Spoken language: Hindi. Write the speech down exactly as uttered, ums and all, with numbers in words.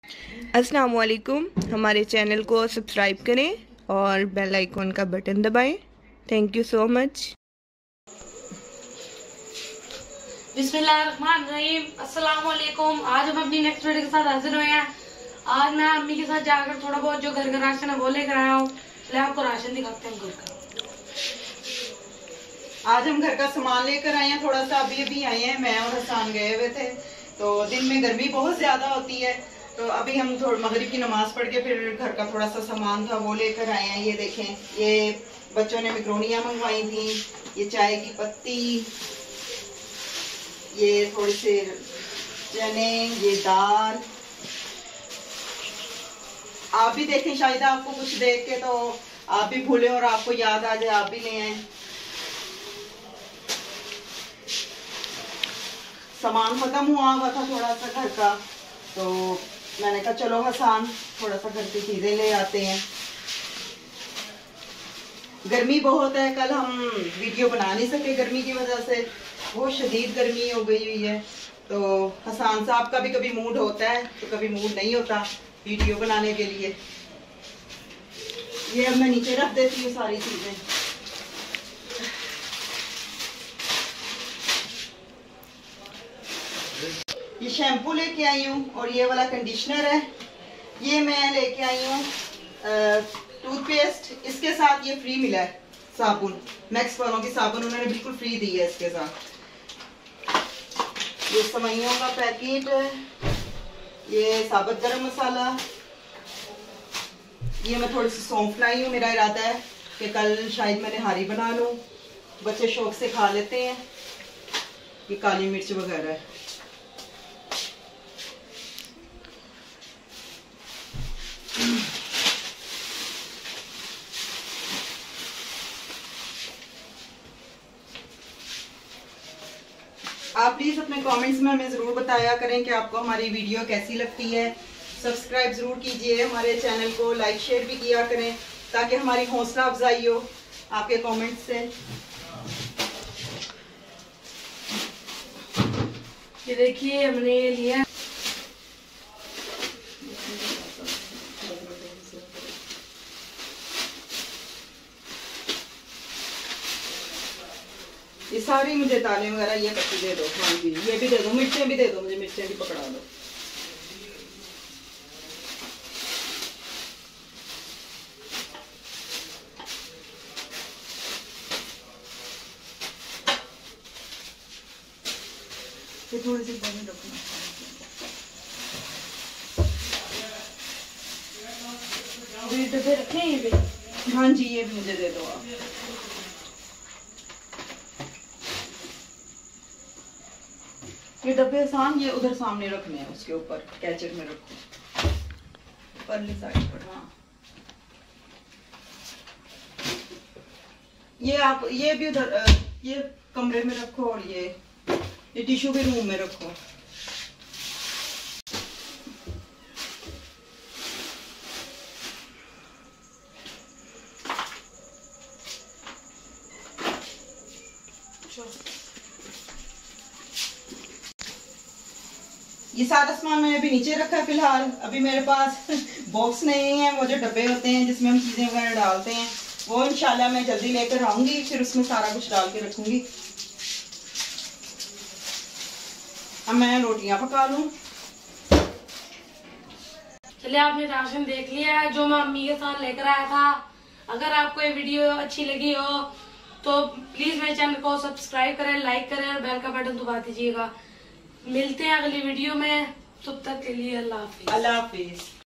अस्सलाम वालेकुम। हमारे चैनल को सब्सक्राइब करें और बेल आइकॉन का बटन दबाएं। Thank you so much. बिस्मिल्लाहिर्रहमानिर्रहीम। अस्सलाम वालेकुम। आज हम अपनी नेक्स्ट वीडियो के साथ हाजिर हुए हैं। आज मैं अम्मी के साथ जाकर थोड़ा बहुत जो घर का राशन है वो लेकर आया हूँ। चलिए आपको राशन दिखाते हैं घर का। आज हम घर का सामान लेकर आए हैं। थोड़ा सा अभी अभी आए हैं, मैं और हसन गए हुए थे तो दिन में गर्मी बहुत ज्यादा होती है, तो अभी हम थोड़ा मगरिब की नमाज पढ़ के फिर घर का थोड़ा सा सामान था वो लेकर आए हैं। ये देखें, ये बच्चों ने मैक्रोनियाँ मंगवाई थी, ये चाय की पत्ती, ये थोड़ी सी चने, ये दाल। आप भी देखें, शायद आपको कुछ देख के तो आप भी भूले और आपको याद आ जाए, आप भी ले आए। सामान खत्म हुआ हुआ था थोड़ा सा घर का, तो मैंने कहा चलो हसन थोड़ा सा घर की चीजें ले आते हैं। गर्मी बहुत है, कल हम वीडियो बना नहीं सके गर्मी की वजह से, बहुत शदीद गर्मी हो गई हुई है। तो हसन साहब का भी कभी मूड होता है तो कभी मूड नहीं होता वीडियो बनाने के लिए। ये अब मैं नीचे रख देती हूँ सारी चीजें। ये शैम्पू लेके आई हूँ और ये वाला कंडीशनर है। ये मैं लेके आई हूँ टूथपेस्ट, इसके साथ ये फ्री मिला है साबुन, मैक्स वालों की साबुन उन्होंने बिल्कुल फ्री दी है इसके साथ। ये सेवइयों का पैकेट है, ये साबुत गरम मसाला, ये मैं थोड़ी सी सौंफ लाई हूँ। मेरा इरादा है कि कल शायद मैं निहारी बना लूँ, बच्चे शौक से खा लेते हैं। ये काली मिर्च वगैरह है। आप प्लीज अपने कमेंट्स में हमें जरूर बताया करें कि आपको हमारी वीडियो कैसी लगती है। सब्सक्राइब जरूर कीजिए हमारे चैनल को, लाइक शेयर भी किया करें ताकि हमारी हौसला अफजाई हो आपके कमेंट्स से। ये देखिए हमने ये लिया, ये सारी मुझे दालें वगैरह ये पत्ती दे दो। हाँ जी, ये भी दे दो, मिर्चें भी दे दो, मुझे मिर्चें भी पकड़ा दो। ये थोड़ी सी पानी रखना। डब्बे रखे हैं ये भी। हाँ जी, ये भी मुझे दे दो आप। ये डब्बे आसान ये उधर सामने रखने हैं, उसके ऊपर कैचेट में रखो, परली साइड पर। हाँ, ये आप ये भी उधर ये कमरे में रखो और ये ये टिश्यू भी रूम में रखो। ये सारा सामान मैंने अभी नीचे रखा है फिलहाल। अभी मेरे पास बॉक्स नहीं है, वो जो डब्बे होते हैं जिसमें हम चीजें वगैरह डालते हैं, वो इंशाल्लाह मैं जल्दी लेकर आऊंगी, फिर उसमें सारा कुछ डाल के रखूंगी। अब मैं रोटियां पका लूं। चलिए, आपने राशन देख लिया है जो मैं अम्मी के साथ लेकर आया था। अगर आपको ये वीडियो अच्छी लगी हो तो प्लीज मेरे चैनल को सब्सक्राइब करें, लाइक करें और बेल का बटन दबा दीजिएगा। मिलते हैं अगली वीडियो में, तब तक के लिए अल्लाह हाफिज। अल्लाह हाफिज।